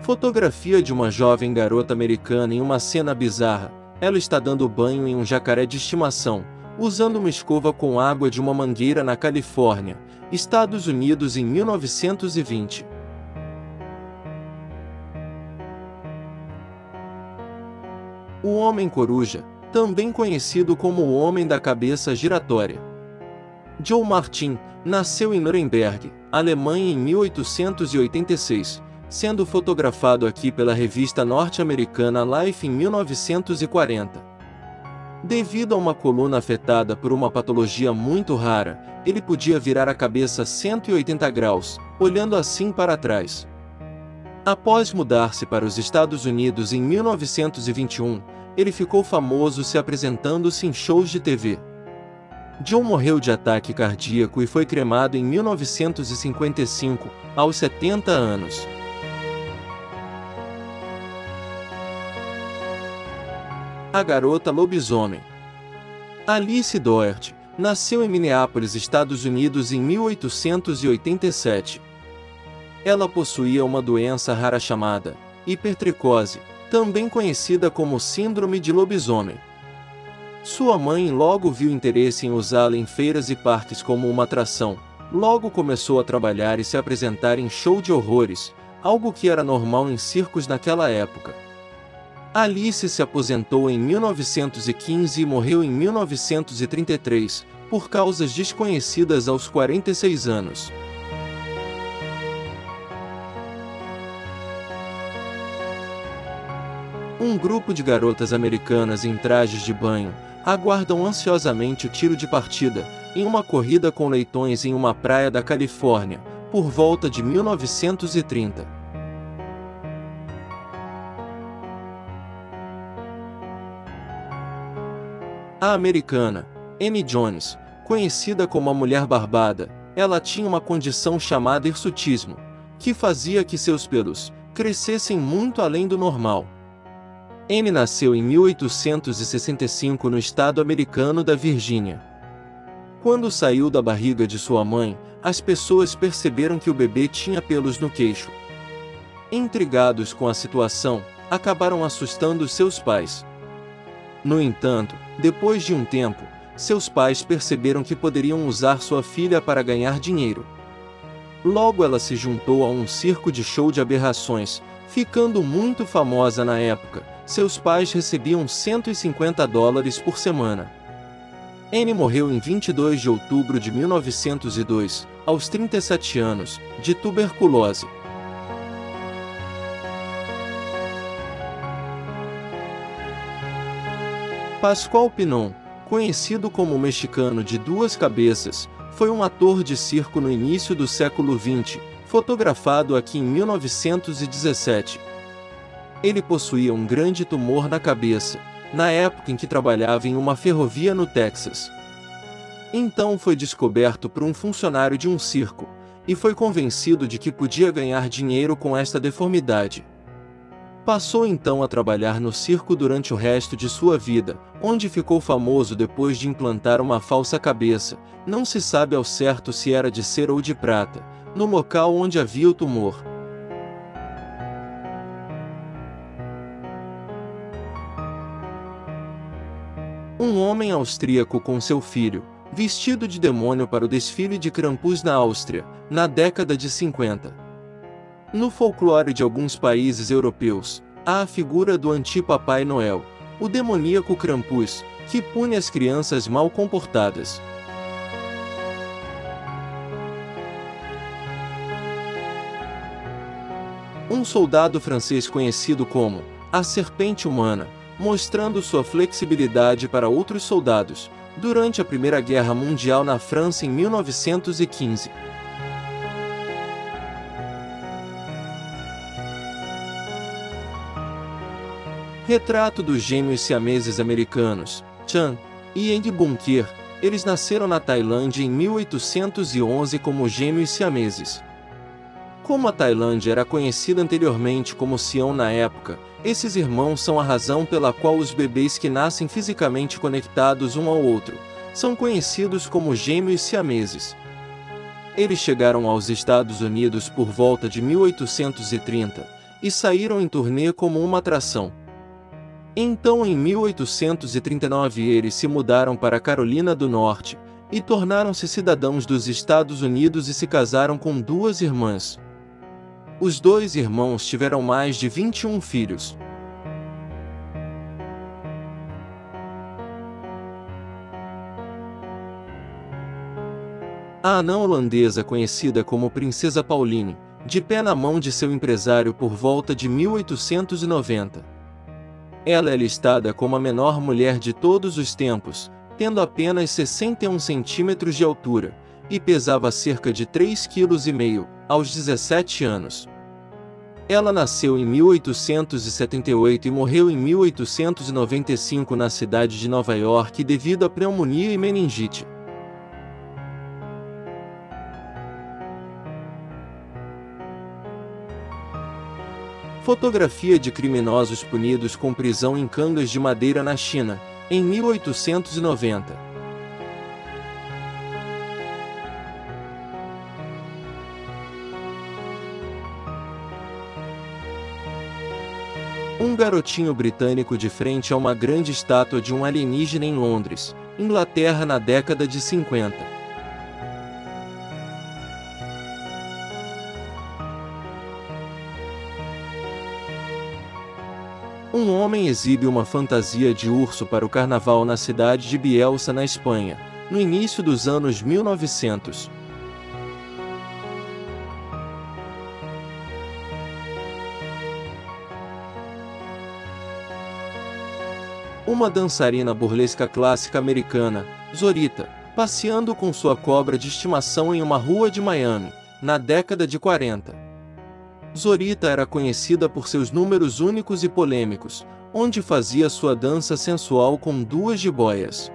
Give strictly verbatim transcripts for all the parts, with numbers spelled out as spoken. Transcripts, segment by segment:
Fotografia de uma jovem garota americana em uma cena bizarra. Ela está dando banho em um jacaré de estimação, usando uma escova com água de uma mangueira na Califórnia, Estados Unidos em mil novecentos e vinte. O Homem Coruja, também conhecido como o Homem da Cabeça Giratória. Joe Martin nasceu em Nuremberg, Alemanha em mil oitocentos e oitenta e seis, sendo fotografado aqui pela revista norte-americana Life em mil novecentos e quarenta. Devido a uma coluna afetada por uma patologia muito rara, ele podia virar a cabeça cento e oitenta graus, olhando assim para trás. Após mudar-se para os Estados Unidos em mil novecentos e vinte e um, ele ficou famoso se apresentando-se em shows de T V. John morreu de ataque cardíaco e foi cremado em mil novecentos e cinquenta e cinco, aos setenta anos. A Garota Lobisomem. Alice Doherty nasceu em Minneapolis, Estados Unidos em mil oitocentos e oitenta e sete. Ela possuía uma doença rara chamada hipertricose, também conhecida como síndrome de lobisomem. Sua mãe logo viu interesse em usá-la em feiras e parques como uma atração. Logo começou a trabalhar e se apresentar em show de horrores, algo que era normal em circos naquela época. Alice se aposentou em mil novecentos e quinze e morreu em mil novecentos e trinta e três, por causas desconhecidas aos quarenta e seis anos. Um grupo de garotas americanas em trajes de banho aguardam ansiosamente o tiro de partida, em uma corrida com leitões em uma praia da Califórnia, por volta de mil novecentos e trinta. A americana Amy Jones, conhecida como a Mulher Barbada, ela tinha uma condição chamada hirsutismo, que fazia que seus pelos crescessem muito além do normal. Amy nasceu em mil oitocentos e sessenta e cinco no estado americano da Virgínia. Quando saiu da barriga de sua mãe, as pessoas perceberam que o bebê tinha pelos no queixo. Intrigados com a situação, acabaram assustando seus pais. No entanto, depois de um tempo, seus pais perceberam que poderiam usar sua filha para ganhar dinheiro. Logo ela se juntou a um circo de show de aberrações, ficando muito famosa na época. Seus pais recebiam cento e cinquenta dólares por semana. Amy morreu em vinte e dois de outubro de mil novecentos e dois, aos trinta e sete anos, de tuberculose. Pascual Pinon, conhecido como o mexicano de duas cabeças, foi um ator de circo no início do século vinte, fotografado aqui em mil novecentos e dezessete. Ele possuía um grande tumor na cabeça, na época em que trabalhava em uma ferrovia no Texas. Então foi descoberto por um funcionário de um circo, e foi convencido de que podia ganhar dinheiro com esta deformidade. Passou então a trabalhar no circo durante o resto de sua vida, onde ficou famoso depois de implantar uma falsa cabeça, não se sabe ao certo se era de cera ou de prata, no local onde havia o tumor. Um homem austríaco com seu filho, vestido de demônio para o desfile de Krampus na Áustria, na década de cinquenta. No folclore de alguns países europeus, há a figura do anti-Papai Noel, o demoníaco Krampus, que pune as crianças mal comportadas. Um soldado francês conhecido como a Serpente Humana, mostrando sua flexibilidade para outros soldados, durante a Primeira Guerra Mundial na França em mil novecentos e quinze. Retrato dos gêmeos siameses americanos, Chan e Eng Bunker. Eles nasceram na Tailândia em mil oitocentos e onze como gêmeos siameses. Como a Tailândia era conhecida anteriormente como Sião na época, esses irmãos são a razão pela qual os bebês que nascem fisicamente conectados um ao outro são conhecidos como gêmeos siameses. Eles chegaram aos Estados Unidos por volta de mil oitocentos e trinta, e saíram em turnê como uma atração. Então, em mil oitocentos e trinta e nove, eles se mudaram para a Carolina do Norte e tornaram-se cidadãos dos Estados Unidos e se casaram com duas irmãs. Os dois irmãos tiveram mais de vinte e um filhos. A anã holandesa conhecida como Princesa Pauline, de pé na mão de seu empresário por volta de mil oitocentos e noventa. Ela é listada como a menor mulher de todos os tempos, tendo apenas sessenta e um centímetros de altura, e pesava cerca de três vírgula cinco quilos, aos dezessete anos. Ela nasceu em mil oitocentos e setenta e oito e morreu em mil oitocentos e noventa e cinco na cidade de Nova York devido a pneumonia e meningite. Fotografia de criminosos punidos com prisão em cangas de madeira na China, em mil oitocentos e noventa. Um garotinho britânico de frente a uma grande estátua de um alienígena em Londres, Inglaterra, na década de cinquenta. Um homem exibe uma fantasia de urso para o carnaval na cidade de Bielsa, na Espanha, no início dos anos mil e novecentos. Uma dançarina burlesca clássica americana, Zorita, passeando com sua cobra de estimação em uma rua de Miami, na década de quarenta. Zorita era conhecida por seus números únicos e polêmicos, onde fazia sua dança sensual com duas jiboias.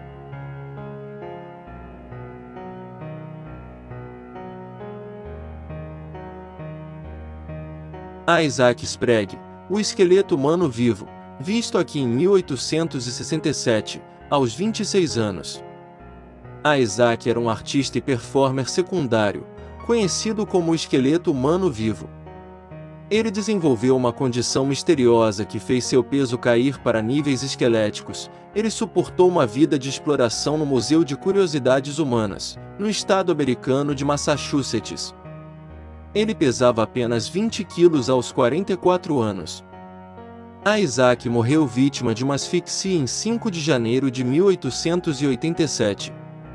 Isaac Sprague, o esqueleto humano vivo, visto aqui em mil oitocentos e sessenta e sete, aos vinte e seis anos. Isaac era um artista e performer secundário, conhecido como o esqueleto humano vivo. Ele desenvolveu uma condição misteriosa que fez seu peso cair para níveis esqueléticos. Ele suportou uma vida de exploração no Museu de Curiosidades Humanas, no estado americano de Massachusetts. Ele pesava apenas vinte quilos aos quarenta e quatro anos. Isaac morreu vítima de uma asfixia em cinco de janeiro de mil oitocentos e oitenta e sete.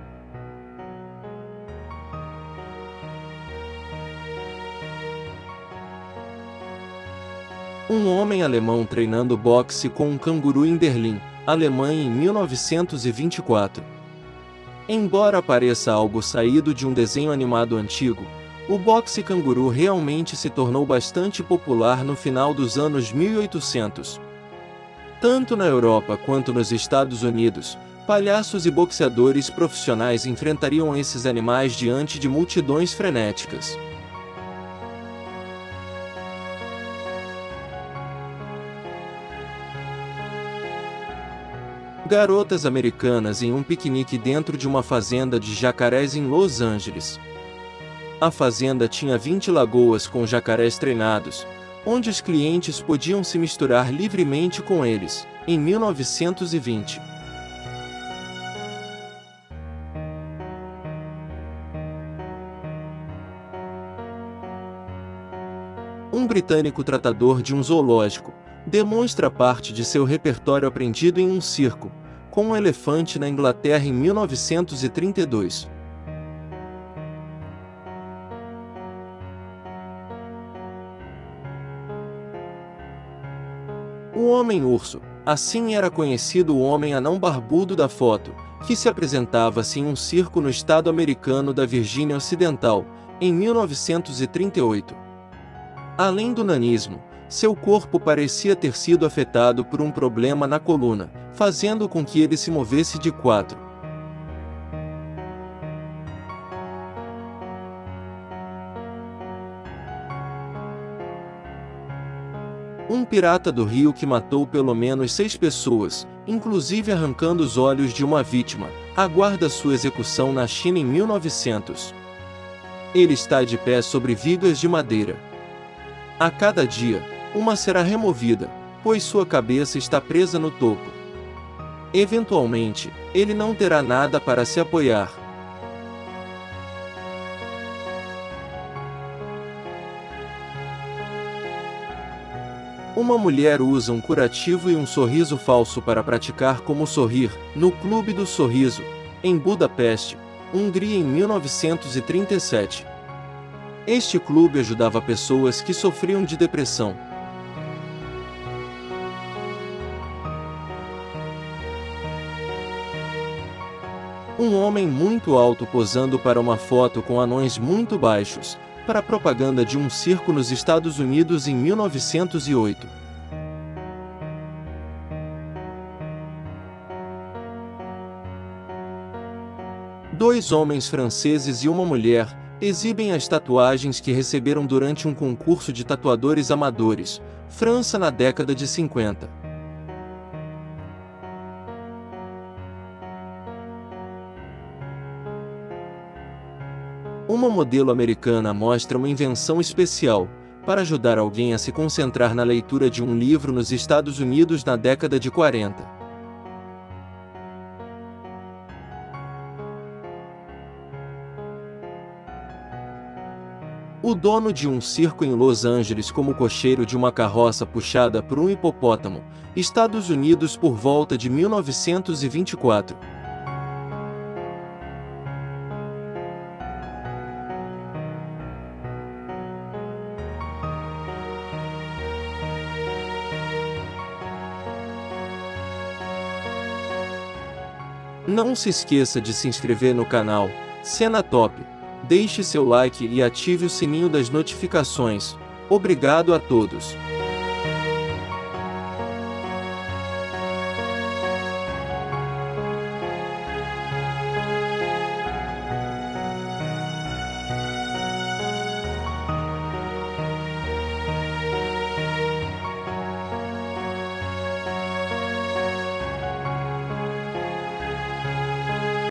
Um homem alemão treinando boxe com um canguru em Berlim, Alemanha, em mil novecentos e vinte e quatro. Embora pareça algo saído de um desenho animado antigo, o boxe canguru realmente se tornou bastante popular no final dos anos mil e oitocentos. Tanto na Europa quanto nos Estados Unidos, palhaços e boxeadores profissionais enfrentariam esses animais diante de multidões frenéticas. Garotas americanas em um piquenique dentro de uma fazenda de jacarés em Los Angeles. A fazenda tinha vinte lagoas com jacarés treinados, onde os clientes podiam se misturar livremente com eles, em mil novecentos e vinte. Um britânico tratador de um zoológico demonstra parte de seu repertório aprendido em um circo, com um elefante na Inglaterra em mil novecentos e trinta e dois. O Homem-Urso, assim era conhecido o homem anão barbudo da foto, que se apresentava-se em um circo no estado americano da Virgínia Ocidental, em mil novecentos e trinta e oito. Além do nanismo, seu corpo parecia ter sido afetado por um problema na coluna, fazendo com que ele se movesse de quatro. Um pirata do rio que matou pelo menos seis pessoas, inclusive arrancando os olhos de uma vítima, aguarda sua execução na China em mil e novecentos. Ele está de pé sobre vigas de madeira. A cada dia, uma será removida, pois sua cabeça está presa no topo. Eventualmente, ele não terá nada para se apoiar. Uma mulher usa um curativo e um sorriso falso para praticar como sorrir, no Clube do Sorriso, em Budapeste, Hungria em mil novecentos e trinta e sete. Este clube ajudava pessoas que sofriam de depressão. Um homem muito alto posando para uma foto com anões muito baixos, para a propaganda de um circo nos Estados Unidos em mil novecentos e oito. Dois homens franceses e uma mulher exibem as tatuagens que receberam durante um concurso de tatuadores amadores, França na década de cinquenta. Uma modelo americana mostra uma invenção especial para ajudar alguém a se concentrar na leitura de um livro nos Estados Unidos na década de quarenta. O dono de um circo em Los Angeles como cocheiro de uma carroça puxada por um hipopótamo, Estados Unidos por volta de mil novecentos e vinte e quatro. Não se esqueça de se inscrever no canal Cena Top, deixe seu like e ative o sininho das notificações. Obrigado a todos.